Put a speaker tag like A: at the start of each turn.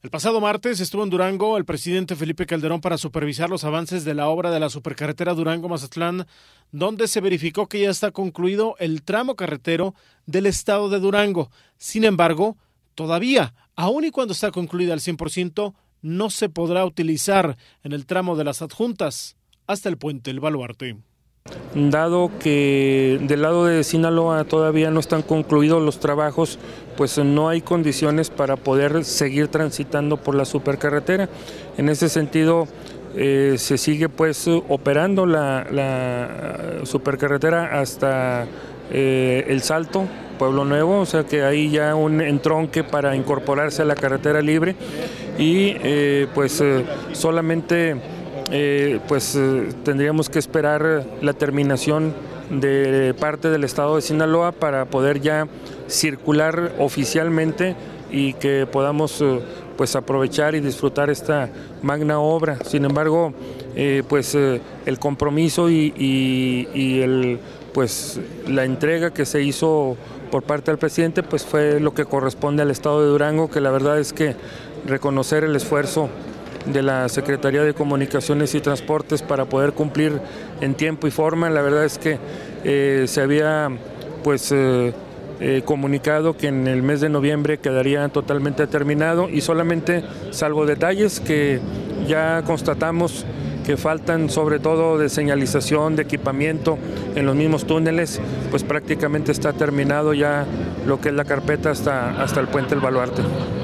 A: El pasado martes estuvo en Durango el presidente Felipe Calderón para supervisar los avances de la obra de la supercarretera Durango-Mazatlán, donde se verificó que ya está concluido el tramo carretero del estado de Durango. Sin embargo, todavía, aun y cuando está concluida al 100%, no se podrá utilizar en el tramo de las adjuntas hasta el puente El Baluarte.
B: Dado que del lado de Sinaloa todavía no están concluidos los trabajos, pues no hay condiciones para poder seguir transitando por la supercarretera. En ese sentido, se sigue pues operando la supercarretera hasta El Salto, Pueblo Nuevo, o sea que hay ya un entronque para incorporarse a la carretera libre y solamente tendríamos que esperar la terminación de parte del estado de Sinaloa para poder ya circular oficialmente y que podamos aprovechar y disfrutar esta magna obra. Sin embargo, el compromiso y la entrega que se hizo por parte del presidente fue lo que corresponde al estado de Durango, que la verdad es que reconocer el esfuerzo de la Secretaría de Comunicaciones y Transportes para poder cumplir en tiempo y forma. La verdad es que se había comunicado que en el mes de noviembre quedaría totalmente terminado y solamente, salvo detalles que ya constatamos que faltan, sobre todo de señalización, de equipamiento en los mismos túneles, pues prácticamente está terminado ya lo que es la carpeta hasta el puente El Baluarte.